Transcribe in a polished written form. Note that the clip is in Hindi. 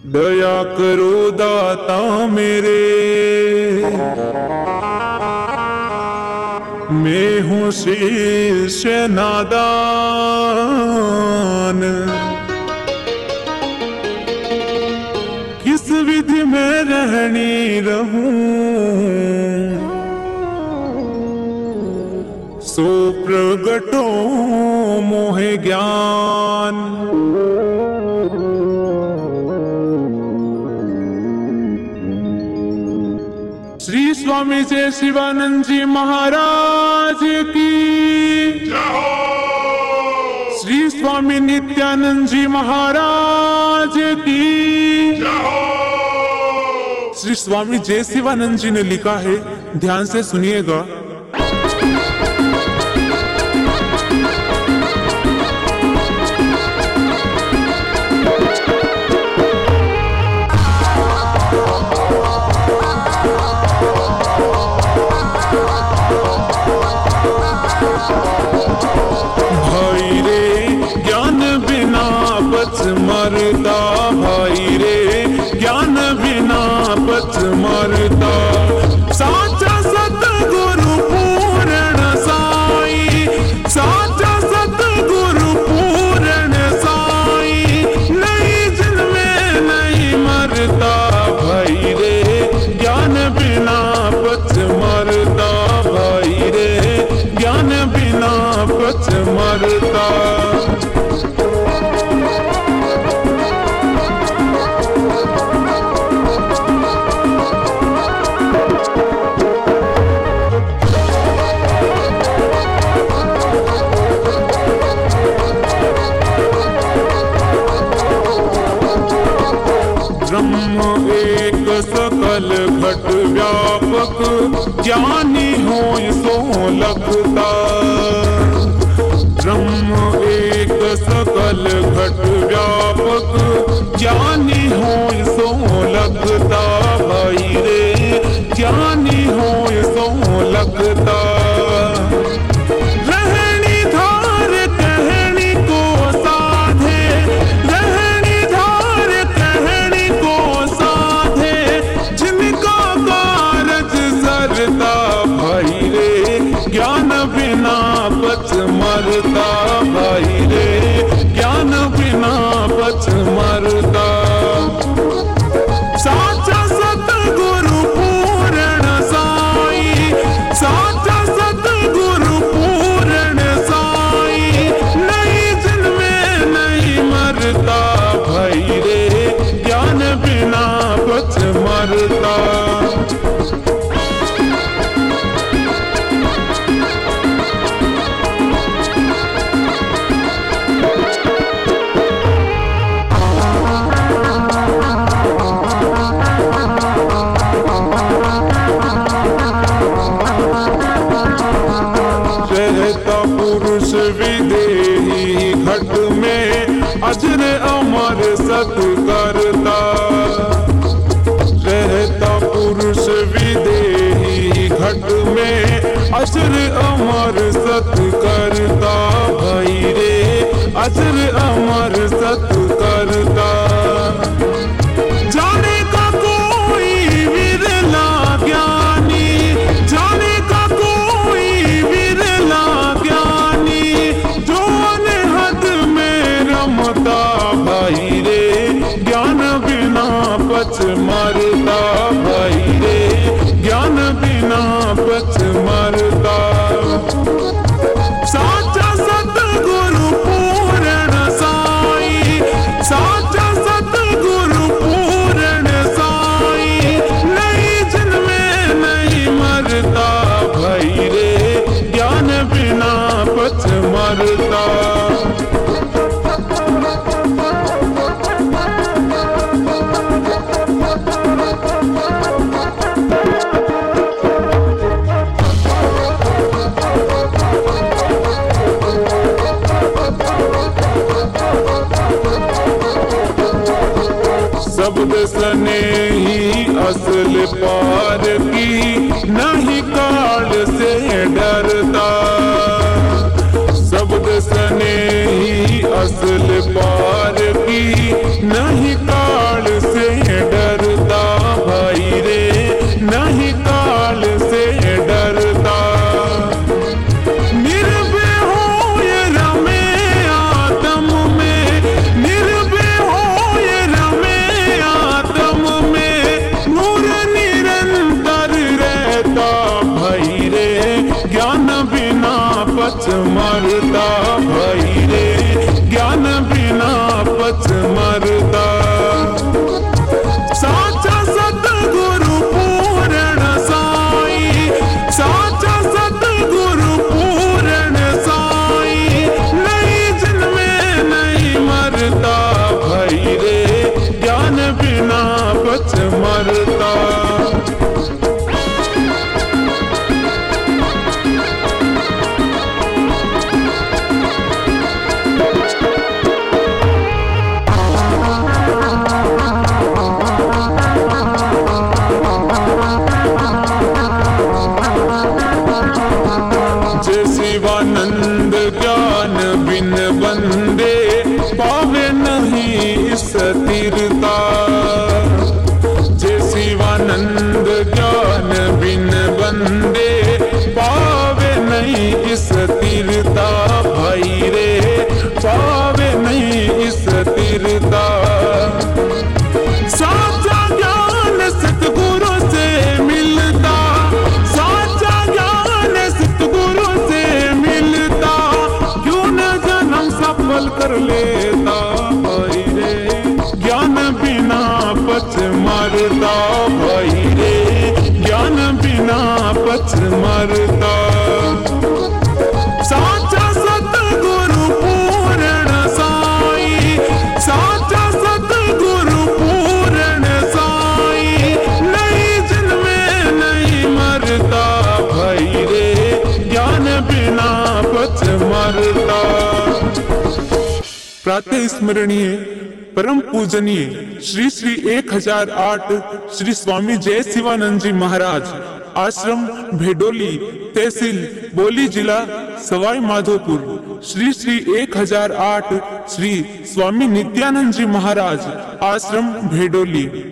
दया करो दाता मेरे, मैं हूँ शिष्य नादान। किस विधि में रहनी रहूं, सो प्रगटो मोहे ज्ञान। श्री स्वामी जय शिवानंद जी महाराज की, श्री स्वामी नित्यानंद जी महाराज की, श्री स्वामी जय शिवानंद जी ने लिखा है, ध्यान से सुनिएगा। भाई रे ज्ञान बिना बच मरता, भाई रे ज्ञान बिना बच मरता। साचा सतगुरु पूर्ण साई, साचा सतगुरु पूर्ण साई, नहीं जिनमें नहीं मरता। भाई रे ज्ञान बिना बच मरता, भाई रे ज्ञान बिना बच मरता। ब्रह्म एक सकल घट व्यापक, ज्ञानी हो सो लगता। ब्रह्म एक सकल घट व्यापक, ज्ञानी हो सो लगता। भाई रे ज्ञानी हो सो लगता। रहनी धार कहनी को साधे, रहनी धार कहनी को साधे, जिनका कारज सरता। भाई रे ज्ञान बिना बच मरता, भाई रे ज्ञान बिना बच मरता। साचा सतगुरु पूर्ण साई, साचा सतगुरु पूर्ण साई, नहीं जिनमें नहीं मरता। भाई रे ज्ञान बिना बच मरता। रहता पुरुष विदेही घट में, अजर अमर सत करता। रहता पुरुष विदेही घट में, अजर अमर सत करता। भाई रे अजर अमर सत करता। जाने का कोई विरला ज्ञानी, जाने का कोई विरला ज्ञानी, जो अनहद में रमता। भाई रे ज्ञान बिना बच मरता, भाई रे ज्ञान बिना बच मरता। साचा सतगुरु पूर्ण साई, साचा सतगुरु पूर्ण साई, नहीं जिनमें नहीं मरता। भाई रे ज्ञान बिना बच मरता। शब्द सने ही असल पार की, नहीं काल से डरता। शब्द सने ही असल पार की, नहीं काल से मरता भाई रे, ज्ञान बिना पच मरता। साचा सतगुरु पूर्ण साई, साचा सतगुरु पूर्ण साई, नहीं जन्मे नहीं मरता भाई रे, ज्ञान बिना पच मरता। जय शिवानंद ज्ञान बिन बंदे, पावे नहीं स्थिरता। जय शिवानंद ज्ञान बिन बंदे, पावे नहीं स्थिरता भाई रे, पावे नहीं स्थिरता। साचा ज्ञान सतगुरु से मिलता, साचा ज्ञान सतगुरु से मिलता, क्यों न जन्म सफल कर लेता भाई रे, ज्ञान बिना पच मरता भाई रे, ज्ञान बिना पच मरता। साचा सतगुरु पूर्ण साई, साचा सतगुरु पूर्ण साई, नहीं जन्मे नहीं मरता भाई रे, ज्ञान बिना पच मरता। प्रातः स्मरणीय परम पूजनीय श्री श्री 1008 श्री स्वामी जय शिवानंद जी महाराज, आश्रम भेडोली, तहसील बोली, जिला सवाई माधोपुर। श्री श्री 1008 श्री स्वामी नित्यानंद जी महाराज, आश्रम भेडोली।